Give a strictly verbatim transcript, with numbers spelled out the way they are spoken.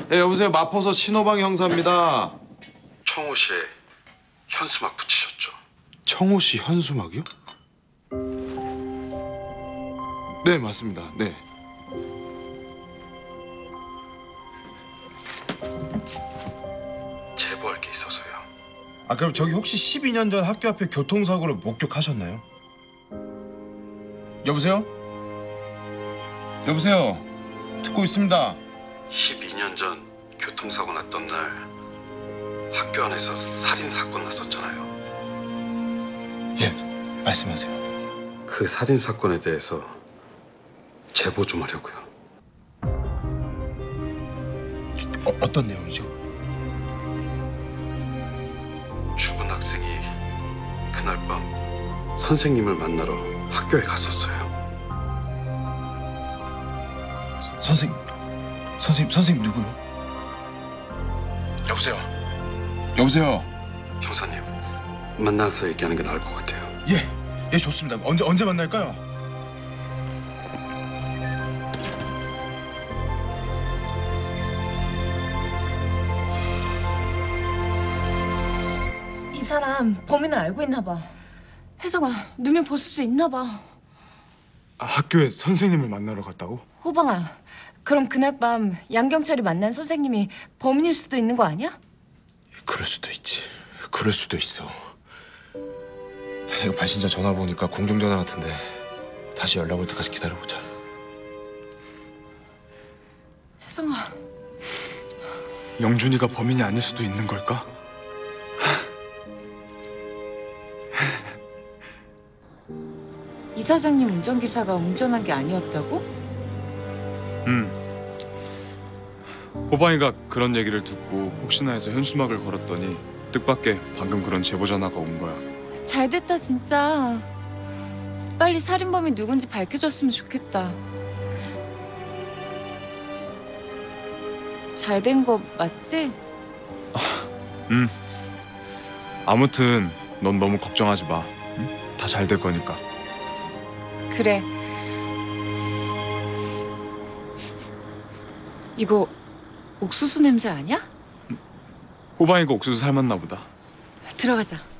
예, 여보세요. 마포서 신호방 형사입니다. 청호 씨에 현수막 붙이셨죠? 청호 씨 현수막이요? 네, 맞습니다. 네. 제보할 게 있어서요. 아 그럼 저기 혹시 십이 년 전 학교 앞에 교통사고를 목격하셨나요? 여보세요? 여보세요? 듣고 있습니다. 십이 년 전 교통사고 났던 날 학교 안에서 살인 사건 났었잖아요. 예, 말씀하세요. 그 살인 사건에 대해서 제보 좀 하려고요. 어, 어떤 내용이죠? 죽은 학생이 그날 밤 선생님을 만나러 학교에 갔었어요. 선생님, 선생님, 선생님 누구요? 여보세요? 여보세요? 형사님, 만나서 얘기하는 게 나을 것 같아요. 예, 예 좋습니다. 언제 언제 만날까요? 이 사람 범인을 알고 있나 봐. 혜성아, 누면 벗을 수 있나 봐. 아, 학교에 선생님을 만나러 갔다고? 호방아, 그럼 그날 밤 양경철이 만난 선생님이 범인일 수도 있는 거 아니야? 그럴 수도 있지. 그럴 수도 있어. 이거 발신자 전화 보니까 공중전화 같은데 다시 연락 올 때까지 기다려보자. 혜성아. 영준이가 범인이 아닐 수도 있는 걸까? 이 사장님 운전기사가 운전한 게 아니었다고? 응. 호방이가 그런 얘기를 듣고 혹시나 해서 현수막을 걸었더니 뜻밖의 방금 그런 제보 전화가 온 거야. 잘 됐다 진짜. 빨리 살인범이 누군지 밝혀졌으면 좋겠다. 잘 된 거 맞지? 응. 아무튼 넌 너무 걱정하지 마. 응? 다 잘 될 거니까. 그래. 이거 옥수수 냄새 아니야? 호방이가 옥수수 삶았나 보다. 들어가자.